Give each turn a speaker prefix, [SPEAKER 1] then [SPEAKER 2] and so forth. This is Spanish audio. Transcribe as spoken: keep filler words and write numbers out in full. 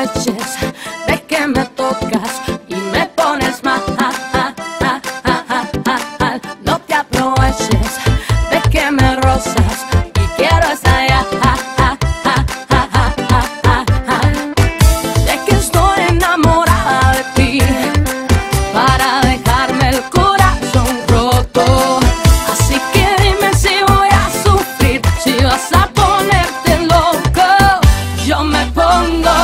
[SPEAKER 1] aproveches de que me tocas y me pones mal. No te aproveches de que me rozas y quiero estallar. De que estoy enamorada de ti para dejarme el corazón roto. Así que dime si voy a sufrir, si vas a ponerte loco. Yo me pongo